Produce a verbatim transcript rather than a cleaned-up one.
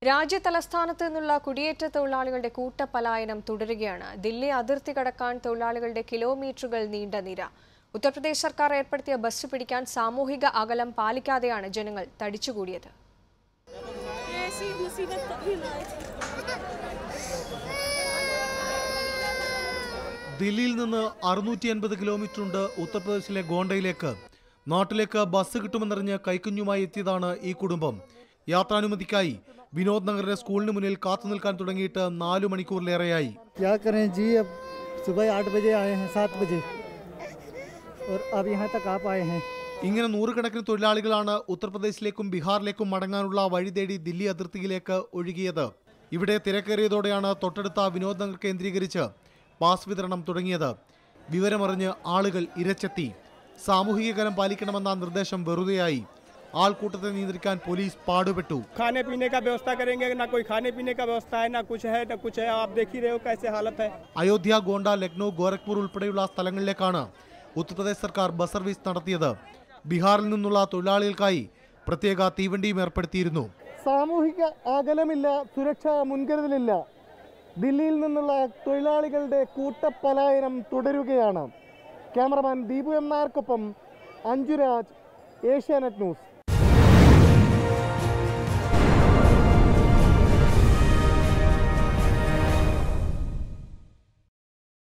രാജ്യതലസ്ഥാനത്ത് നിന്നുള്ള കുടിയേറ്റ തൊഴിലാളികളുടെ കൂട്ടപലായനം തുടരുകയാണ്. ദില്ലി അതിർത്തി കടക്കാൻ തൊഴിലാളികളുടെ കിലോമീറ്ററുകൾ നീണ്ട നിര. ഉത്തർപ്രദേശ് സർക്കാർ ഏർപ്പെടുത്തിയ ബസ് പിടിക്കാൻ സാമൂഹിക അകലം പാലിക്കാതെയാണ് ജനങ്ങൾ തടിച്ചുകൂടിയത്. ദില്ലിയിൽ നിന്ന് അറുന്നൂറ്റി അൻപത് കിലോമീറ്റർ ഉണ്ട് ഉത്തർപ്രദേശിലെ ഗോണ്ടയിലേക്ക്. നാട്ടിലേക്ക് ബസ് കിട്ടുമെന്നറിഞ്ഞ് കൈക്കുഞ്ഞുമായി എത്തിയതാണ് ഈ കുടുംബം. യാത്രാനുമതിക്കായി വിനോദ് നഗറിലെ സ്കൂളിന് മുന്നിൽ കാത്തു നിൽക്കാൻ തുടങ്ങിയിട്ട് നാലു മണിക്കൂറിലേറെയായി. ഇങ്ങനെ നൂറുകണക്കിന് തൊഴിലാളികളാണ് ഉത്തർപ്രദേശിലേക്കും ബീഹാറിലേക്കും മടങ്ങാനുള്ള വഴി തേടി ദില്ലി അതിർത്തിയിലേക്ക് ഒഴുകിയത്. ഇവിടെ തിരക്കേറിയതോടെയാണ് തൊട്ടടുത്ത വിനോദ് നഗർ കേന്ദ്രീകരിച്ച് പാസ് വിതരണം തുടങ്ങിയത്. വിവരമറിഞ്ഞ് ആളുകൾ ഇരച്ചെത്തി. സാമൂഹിക അകലം പാലിക്കണമെന്ന നിർദ്ദേശം വെറുതെയായി. ആൾക്കൂട്ടത്തെ നിയന്ത്രിക്കാൻ പോലീസ് പാടുപെട്ടു. खाने पीने का व्यवस्था करेंगे ना कोई खाने पीने का व्यवस्था है ना कुछ है ना कुछ है आप देख ही रहे हो कैसे हालत है. അയോധ്യ, ഗോണ്ട, ലക്നൗ, ഗോരഖ്പൂർ ഉൾപ്പെടെയുള്ള സ്ഥലങ്ങളിലേക്കാണ് ഉത്തർപ്രദേശ് സർക്കാർ ബസ് സർവീസ് നടത്തിയത്. ബീഹാറിൽ നിന്നുള്ള തൊഴിലാളികൾക്കായി പ്രത്യേക തീവണ്ടിയും ഏർപ്പെടുത്തിയിരുന്നു. സാമൂഹിക അകലമില്ല, സുരക്ഷാ മുൻകരുതലില്ല. ദില്ലിയിൽ നിന്നുള്ള തൊഴിലാളികളുടെ കൂട്ടപലായനം തുടരുകയാണ്. ക്യാമറമാൻ ദീപു എം നായർക്കൊപ്പം അഞ്ജുരാജ്, ഏഷ്യാനെറ്റ് ന്യൂസ്.